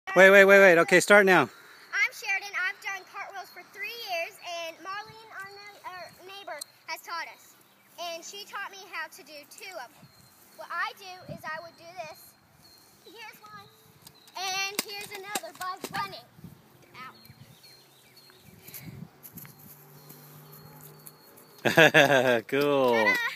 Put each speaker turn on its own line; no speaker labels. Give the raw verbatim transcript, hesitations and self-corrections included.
Wait, wait, wait, wait. Okay, start now.
I'm Sheridan. I've done cartwheels for three years, and Marlene, our, ne our neighbor, has taught us. And she taught me how to do two of them. What I do is I would do this. Here's one, and here's another by running. Ow.
Cool.
Ta-da!